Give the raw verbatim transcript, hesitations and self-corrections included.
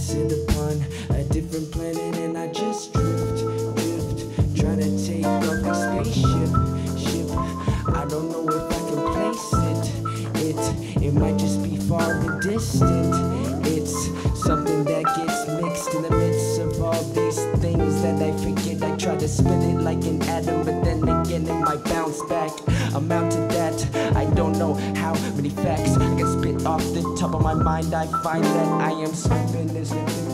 sit upon a different planet and I just drift, drift, trying to take off the spaceship, ship. I don't know if I can place it, it, it might just be far and distant. It's something that gets mixed in the midst of all these things that I forget. I try to spin it like an atom, but then again it might bounce back. Amount to that, I don't know how many facts I can spit off the top of my mind. I find that I am swimming, there's nothing